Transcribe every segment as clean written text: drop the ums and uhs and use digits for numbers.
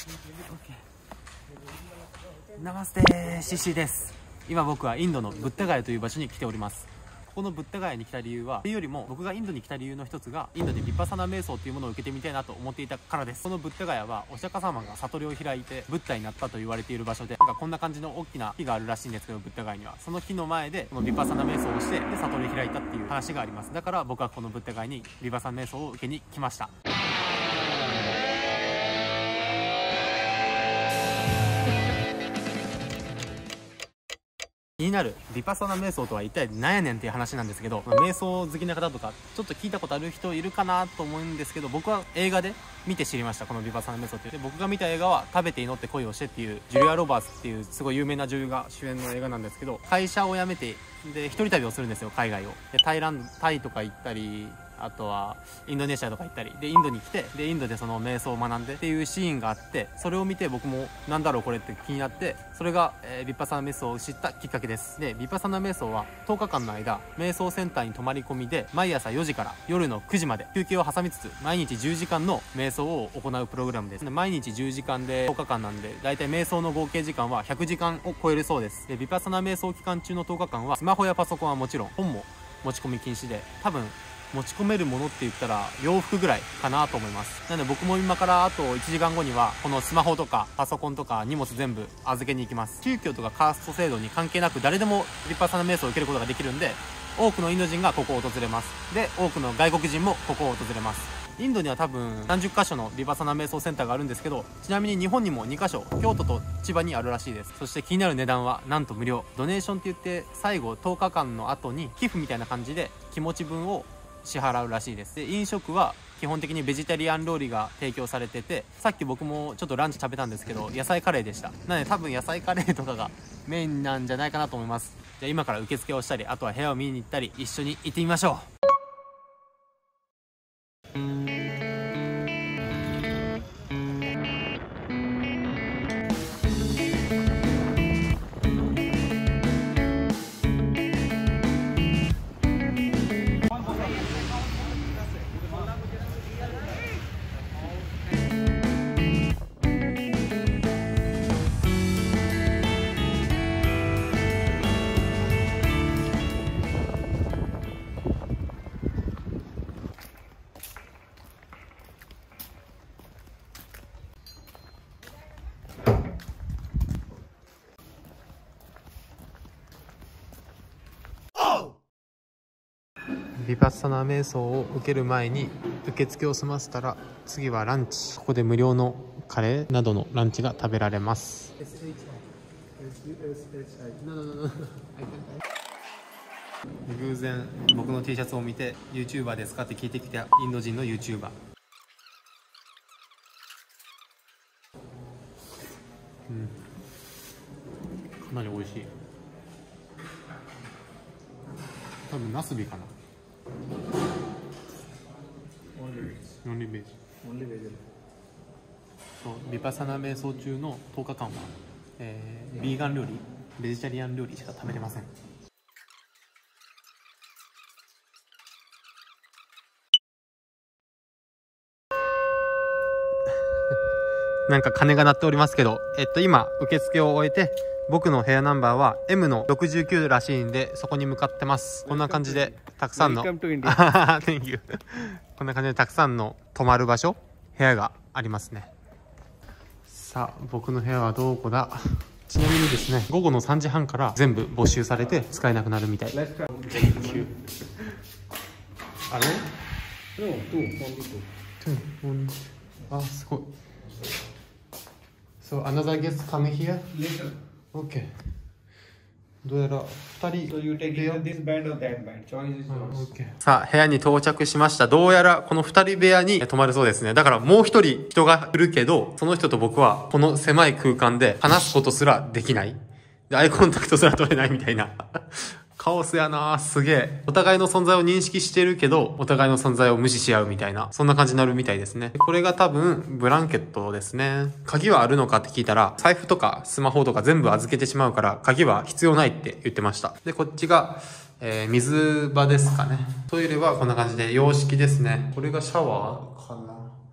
ナマステー、シシです。今僕はインドのブッダガヤという場所に来ております。このブッダガヤに来た理由は、というよりも僕がインドに来た理由の一つが、インドでヴィパッサナ瞑想というものを受けてみたいなと思っていたからです。このブッダガヤはお釈迦様が悟りを開いてブッダになったと言われている場所で、こんな感じの大きな木があるらしいんですけど、ブッダガヤにはその木の前でこのヴィパッサナ瞑想をしてで悟りを開いたっていう話があります。だから僕はこのブッダガヤにヴィパッサナ瞑想を受けに来ました。気になるヴィパッサナ瞑想とは一体何やねんっていう話なんですけど、瞑想好きな方とかちょっと聞いたことある人いるかなと思うんですけど、僕は映画で見て知りました。このヴィパッサナ瞑想っていう、で僕が見た映画は食べて祈って恋をしてっていう、ジュリア・ロバーツっていうすごい有名な女優が主演の映画なんですけど、会社を辞めてで一人旅をするんですよ、海外を。でタイとか行ったり、あとはインドネシアとか行ったりで、インドに来てでインドでその瞑想を学んでっていうシーンがあって、それを見て僕もなんだろうこれって気になって、それが、ヴィパッサナ瞑想を知ったきっかけです。でヴィパッサナ瞑想は10日間の間瞑想センターに泊まり込みで、毎朝4時から夜の9時まで休憩を挟みつつ毎日10時間の瞑想を行うプログラムです。で毎日10時間で10日間なんで、だいたい瞑想の合計時間は100時間を超えるそうです。でヴィパッサナ瞑想期間中の10日間はスマホやパソコンはもちろん本も持ち込み禁止で、多分持ち込めるものって言ったら洋服ぐらいかなと思います。なので僕も今からあと1時間後にはこのスマホとかパソコンとか荷物全部預けに行きます。宗教とかカースト制度に関係なく誰でもヴィパッサナ瞑想を受けることができるんで、多くのインド人がここを訪れます。で多くの外国人もここを訪れます。インドには多分30カ所のヴィパッサナ瞑想センターがあるんですけど、ちなみに日本にも2カ所、京都と千葉にあるらしいです。そして気になる値段はなんと無料。ドネーションって言って最後10日間の後に寄付みたいな感じで気持ち分を支払うらしいです。で飲食は基本的にベジタリアン料理が提供されてて、さっき僕もちょっとランチ食べたんですけど野菜カレーでした。なので多分野菜カレーとかがメインなんじゃないかなと思います。じゃあ今から受付をしたり、あとは部屋を見に行ったり、一緒に行ってみましょう。ヴィパッサナ瞑想を受ける前に受付を済ませたら、次はランチ。ここで無料のカレーなどのランチが食べられます。偶然僕の T シャツを見て YouTuber ですかって聞いてきたインド人の YouTuber。かなり美味しい。多分ナスビかな。オンリーベージ。そう、ヴィパッサナ瞑想中の10日間は、ビーガン料理、ベジタリアン料理しか食べれません。なんか鐘が鳴っておりますけど、今受付を終えて、僕の部屋ナンバーは M の69らしいんで、そこに向かってます。こんな感じでたくさんのThank you こんな感じでたくさんの泊まる場所、部屋がありますね。さあ僕の部屋はどこだ。ちなみにですね、午後の3時半から全部没収されて使えなくなるみたい。Thank you あれあ、すごい。So another guest come here? Later. Okay. どうやら2人 So you take either this bed or that bed. Choice is yours. Okay. さあ部屋に到着しました。どうやらこの2人部屋に泊まるそうですね。だからもう一人人がいるけど、その人と僕はこの狭い空間で話すことすらできない。でアイコンタクトすら取れないみたいなカオスやな。すげえ。お互いの存在を認識してるけど、お互いの存在を無視し合うみたいな、そんな感じになるみたいですね。これが多分、ブランケットですね。鍵はあるのかって聞いたら、財布とかスマホとか全部預けてしまうから、鍵は必要ないって言ってました。で、こっちが、水場ですかね。トイレはこんな感じで、洋式ですね。これがシャワーかな。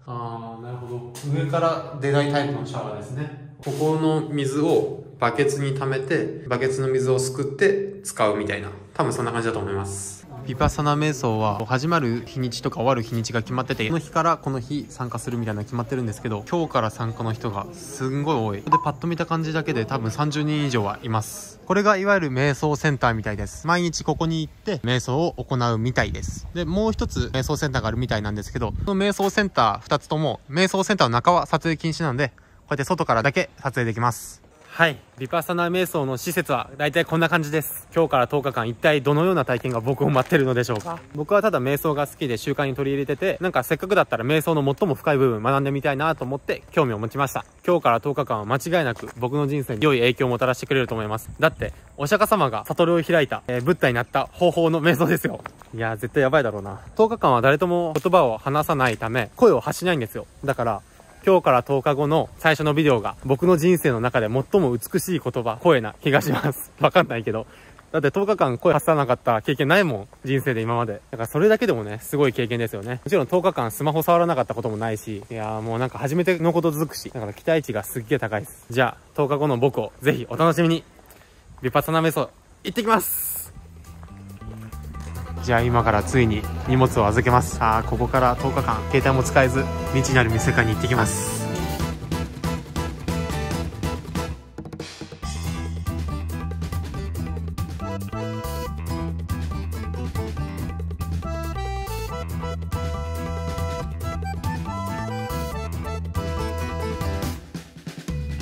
あー、なるほど。上から出ないタイプのシャワーですね。ここの水をバケツに溜めて、バケツの水をすくって使うみたいな。多分そんな感じだと思います。ヴィパッサナ瞑想は始まる日にちとか終わる日にちが決まってて、この日からこの日参加するみたいなの決まってるんですけど、今日から参加の人がすんごい多い。で、パッと見た感じだけで多分30人以上はいます。これがいわゆる瞑想センターみたいです。毎日ここに行って瞑想を行うみたいです。で、もう一つ瞑想センターがあるみたいなんですけど、この瞑想センター2つとも、瞑想センターの中は撮影禁止なので、こうやって外からだけ撮影できます。はい。ヴィパッサナ瞑想の施設は大体こんな感じです。今日から10日間一体どのような体験が僕を待ってるのでしょうか。僕はただ瞑想が好きで習慣に取り入れてて、なんかせっかくだったら瞑想の最も深い部分学んでみたいなと思って興味を持ちました。今日から10日間は間違いなく僕の人生に良い影響をもたらしてくれると思います。だって、お釈迦様が悟りを開いた、ブッダになった方法の瞑想ですよ。いやー絶対やばいだろうな。10日間は誰とも言葉を話さないため、声を発しないんですよ。だから、今日から10日後の最初のビデオが僕の人生の中で最も美しい言葉、声な気がします。わかんないけど。だって10日間声発さなかった経験ないもん。人生で今まで。だからそれだけでもね、すごい経験ですよね。もちろん10日間スマホ触らなかったこともないし、いやーもうなんか初めてのことづくし、だから期待値がすっげー高いです。じゃあ、10日後の僕をぜひお楽しみに。ヴィパッサナ瞑想、行ってきます。じゃあ今からついに荷物を預けます。ここから10日間携帯も使えず未知なる世界に行ってきます。